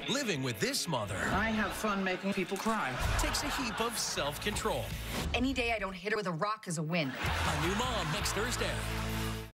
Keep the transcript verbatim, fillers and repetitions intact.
Living with this mother I have fun making people cry. takes a heap of self-control. Any day I don't hit her with a rock is a win. A new mom next Thursday.